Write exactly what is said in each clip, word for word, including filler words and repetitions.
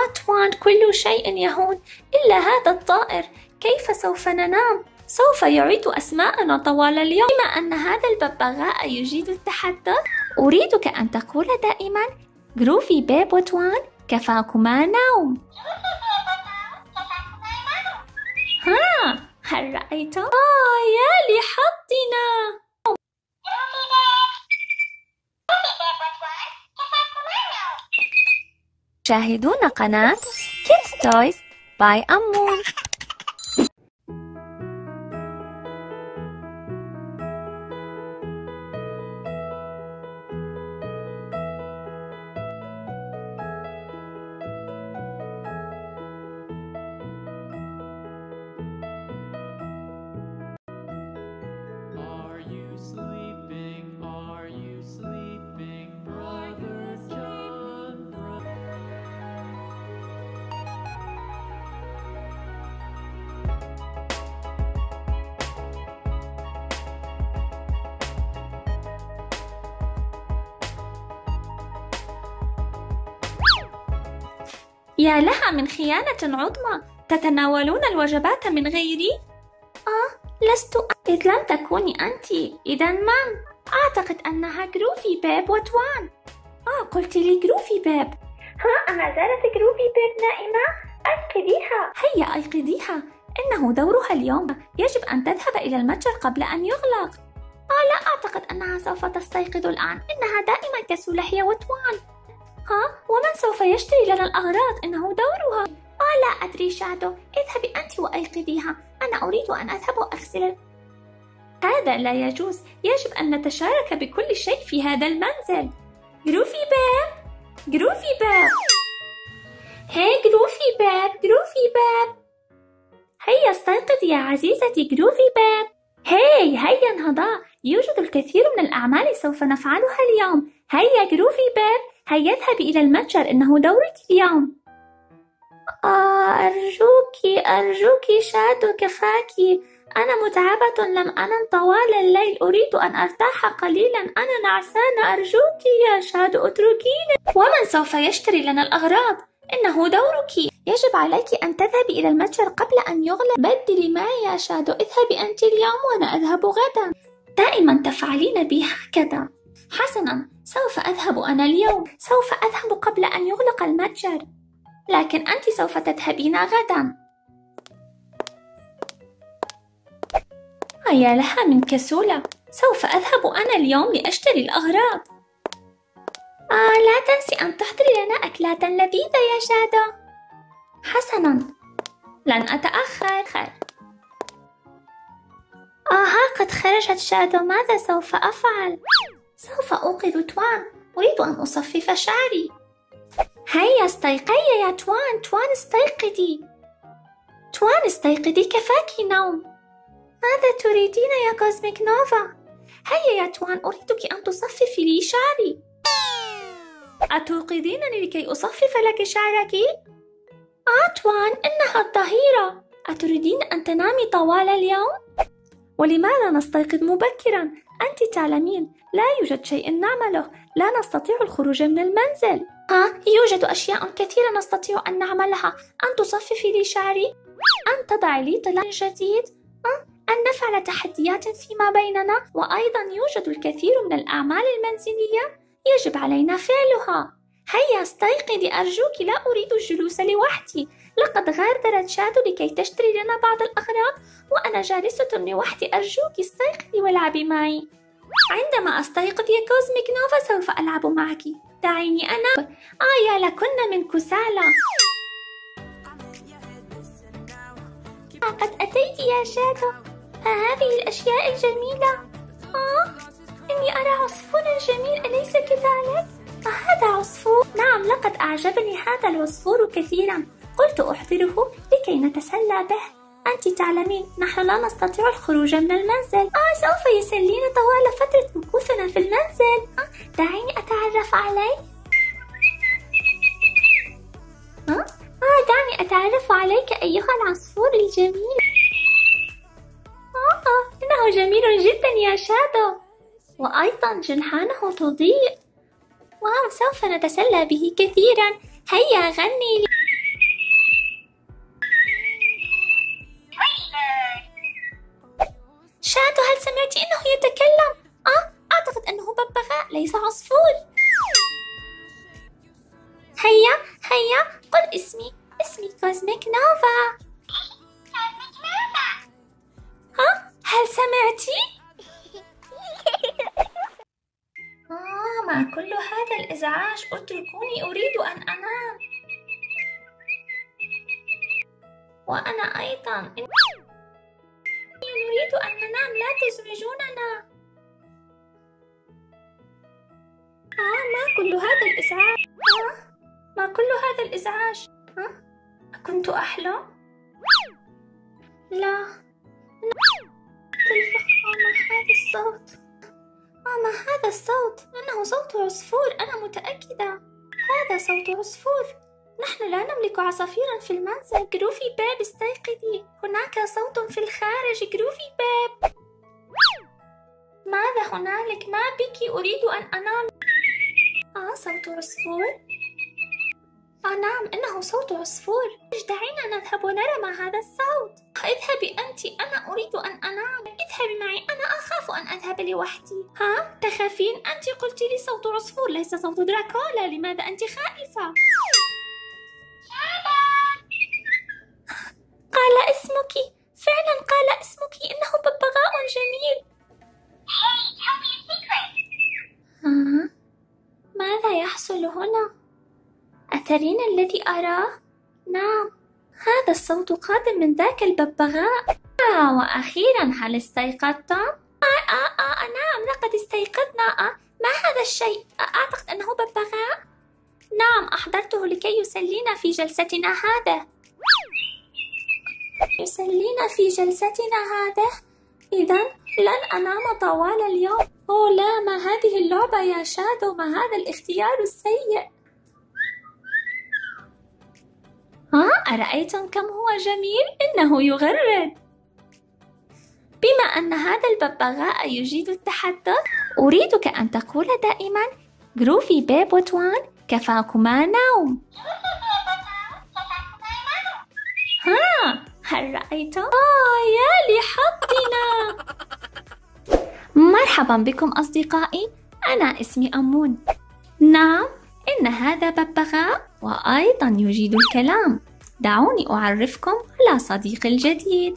آه توان، كل شيء يهون إلا هذا الطائر. كيف سوف ننام؟ سوف يعيد أسماءنا طوال اليوم. بما أن هذا الببغاء يجيد التحدث، أريدك أن تقول دائما جروفي بيب وتوان كفاكما نوم. ها، هل رأيت؟ آه يا لحظنا. شاهدون قناة Kids Toys by أمون. يا لها من خيانة عظمى، تتناولون الوجبات من غيري؟ آه لست أ... إذ لم تكوني أنت، إذا من؟ أعتقد أنها جروفي بيب وتوان. آه قلت لي جروفي بيب. ها، أما زالت جروفي بيب نائمة؟ أيقظيها. هيا أيقظيها، إنه دورها اليوم، يجب أن تذهب إلى المتجر قبل أن يغلق. آه لا أعتقد أنها سوف تستيقظ الآن، إنها دائما كسولة هي وتوان. ها، ومن سوف يشتري لنا الأغراض؟ إنه دورها. آه لا أدري شادو، اذهبي أنت وأيقظيها، أنا أريد أن أذهب وأغسل. هذا لا يجوز، يجب أن نتشارك بكل شيء في هذا المنزل. جروفي باب، جروفي باب، هي جروفي باب، جروفي باب، هيا استيقظي يا عزيزتي جروفي باب. هاي هيا انهضا، يوجد الكثير من الأعمال سوف نفعلها اليوم. هيا جروفي باب، هيا اذهبي إلى المتجر، إنه دورك اليوم. آه أرجوكي أرجوكي شادو، كفاكي، أنا متعبة، لم أنم طوال الليل، أريد أن أرتاح قليلا، أنا نعسانة، أرجوكي يا شادو اتركيني. ومن سوف يشتري لنا الأغراض؟ إنه دورك، يجب عليك أن تذهبي إلى المتجر قبل أن يغلق. بدلي معي يا شادو، اذهبي أنت اليوم وأنا أذهب غدا. دائما تفعلين بي هكذا. حسنا، سوف أذهب أنا اليوم، سوف أذهب قبل أن يغلق المتجر، لكن أنت سوف تذهبين غدا. يا لها من كسولة، سوف أذهب أنا اليوم لأشتري الأغراض. آه لا تنسي أن تحضري لنا أكلات لذيذة يا شادو. حسنا، لن أتأخر. آه ها قد خرجت شادو، ماذا سوف أفعل؟ سوف أوقظ توان، أريد أن أصفف شعري. هيا استيقظي يا توان، توان استيقظي، توان استيقظي، كفاكي نوم. ماذا تريدين يا كوزميك نوفا؟ هيا يا توان، أريدك أن تصففي لي شعري. أتوقظينني لكي أصفف لك شعرك؟ آه توان، إنها الظهيرة، أتريدين أن تنامي طوال اليوم؟ ولماذا نستيقظ مبكرا؟ أنت تعلمين لا يوجد شيء نعمله، لا نستطيع الخروج من المنزل. ها، يوجد أشياء كثيرة نستطيع أن نعملها، أن تصففي لي شعري، أن تضعي لي طلاء جديد، أن نفعل تحديات فيما بيننا، وأيضا يوجد الكثير من الأعمال المنزلية يجب علينا فعلها. هيا استيقظي أرجوك، لا أريد الجلوس لوحدي، لقد غادرت شادو لكي تشتري لنا بعض الأغراض وأنا جالسة لوحدي، أرجوك استيقظي والعبي معي. عندما أستيقظ يا كوزميك نوفا سوف ألعب معك، دعيني أنا. آه يا لكن من كسالى. آه قد أتيت يا شادو، آه هذه الأشياء الجميلة. آه إني أرى عصفورا جميل، أليس كذلك؟ آه هذا عصفور، نعم لقد أعجبني هذا العصفور كثيرا، قلت أحضره لكي نتسلى به. أنت تعلمين نحن لا نستطيع الخروج من المنزل. آه سوف يسلينا طوال فترة مكوثنا في المنزل. آه دعيني أتعرف عليه. آه آه دعني أتعرف عليك أيها العصفور الجميل. آه آه إنه جميل جدا يا شادو، وأيضا جنحانه تضيء. واو، سوف نتسلى به كثيرا. هيا غني لي. هيا قل اسمي. اسمي كوزميك نوفا. ها؟ هل سمعتي؟ آه ما كل هذا الإزعاج؟ اتركوني أريد أن أنام. وأنا أيضا نريد أن ننام، لا تزعجوننا. آه ما كل هذا الإزعاج؟ آه ما كل هذا الإزعاج؟ آه أكنت أحلم؟ لا. تلفح. آه ما هذا الصوت؟ آه ما هذا الصوت؟ إنه صوت عصفور، أنا متأكدة. هذا صوت عصفور. نحن لا نملك عصافيرا في المنزل. جروفي بيب استيقظي، هناك صوت في الخارج. جروفي بيب، ماذا هنالك؟ ما بك؟ أريد أن أنام. آه صوت عصفور. آه نعم إنه صوت عصفور. دعينا نذهب ونرى ما هذا الصوت. اذهبي أنت، أنا أريد أن أنام. اذهبي معي، أنا أخاف أن أذهب لوحدي. ها؟ تخافين؟ أنت قلت لي صوت عصفور ليس صوت دراكولا، لماذا أنت خائفة؟ قال اسمك، فعلا قال اسمك، إنه ببغاء جميل. ها؟ ماذا يحصل هنا؟ أترين الذي أراه؟ نعم، هذا الصوت قادم من ذاك الببغاء. آه وأخيرا هل استيقظتم؟ آه آه آه نعم لقد استيقظنا. آه ما هذا الشيء؟ آه أعتقد أنه ببغاء. نعم أحضرته لكي يسلينا في جلستنا هذا. يسلينا في جلستنا هذا؟ إذن لن أنام طوال اليوم. أوه لا، ما هذه اللعبة يا شادو؟ ما هذا الاختيار السيء؟ ها أرأيتم كم هو جميل؟ إنه يغرد. بما أن هذا الببغاء يجيد التحدث، أريدك أن تقول دائما جروفي بيب وتوان كفاكما نوم. ها هل رأيتم؟ آه يا لحظنا. مرحبا بكم أصدقائي، أنا اسمي أمون. نعم إن هذا ببغاء وأيضا يجيد الكلام. دعوني أعرفكم على صديقي الجديد.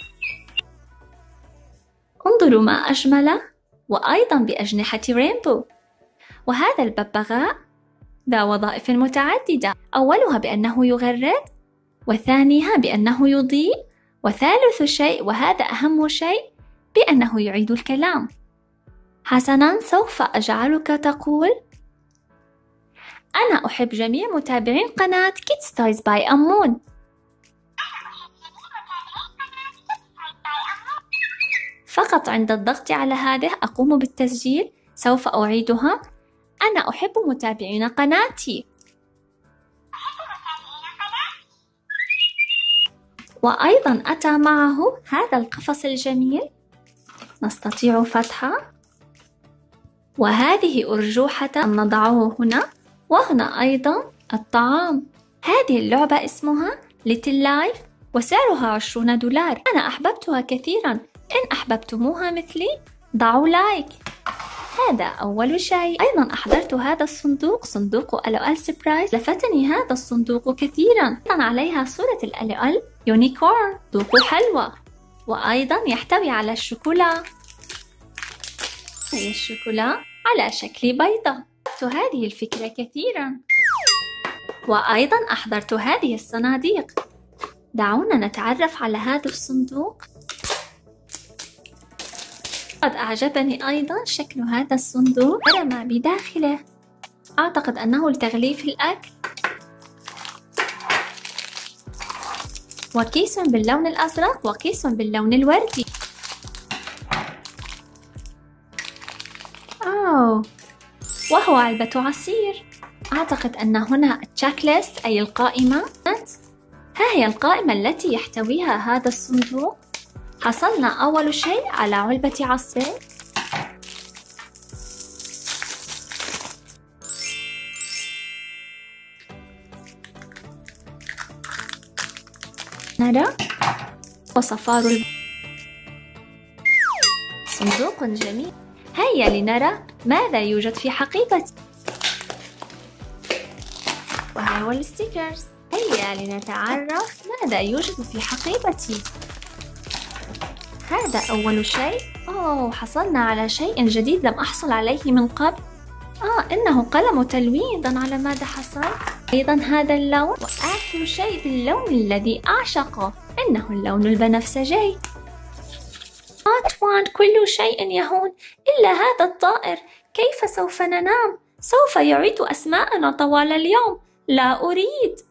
انظروا ما أجمله، وأيضا بأجنحة رينبو. وهذا الببغاء ذا وظائف متعددة، أولها بأنه يغرد، وثانيها بأنه يضيء، وثالث شيء وهذا أهم شيء بأنه يعيد الكلام. حسنا، سوف أجعلك تقول أنا أحب جميع متابعين قناة كيدز تويز باي أمون. فقط عند الضغط على هذه أقوم بالتسجيل. سوف أعيدها. أنا أحب متابعين قناتي. وأيضا أتى معه هذا القفص الجميل، نستطيع فتحه، وهذه أرجوحة نضعه هنا، وهنا أيضا الطعام. هذه اللعبة اسمها ليتل لايف وسعرها عشرون دولار. أنا أحببتها كثيرا. إن أحببتموها مثلي ضعوا لايك. هذا أول شيء. أيضا أحضرت هذا الصندوق، صندوق أل أو إل سبرايز. لفتني هذا الصندوق كثيرا. أيضا عليها صورة الأل أو إل يونيكورن، صندوق حلوى، وأيضا يحتوي على الشوكولا. هي الشوكولا على شكل بيضة. أحببت هذه الفكرة كثيرا. وأيضا أحضرت هذه الصناديق. دعونا نتعرف على هذا الصندوق. قد أعجبني أيضا شكل هذا الصندوق. أرى ما بداخله. أعتقد أنه لتغليف الأكل. وكيس باللون الأزرق وكيس باللون الوردي. أوه، وهو علبة عصير. أعتقد أن هنا تشيك ليست أي القائمة. ها هي القائمة التي يحتويها هذا الصندوق. حصلنا أول شيء على علبة عصير. نرى وصفار الب... صندوق جميل. هيا لنرى ماذا يوجد في حقيبتي. وها هو الستيكرز. هيا لنتعرف ماذا يوجد في حقيبتي. هذا أول شيء. أوه، حصلنا على شيء جديد لم أحصل عليه من قبل. آه إنه قلم تلوين. إذن على ماذا حصل؟ أيضا هذا اللون. وآخر شيء باللون الذي أعشقه، إنه اللون البنفسجي. آنطوان، كل شيء يهون إلا هذا الطائر. كيف سوف ننام؟ سوف يعيد أسماءنا طوال اليوم. لا أريد.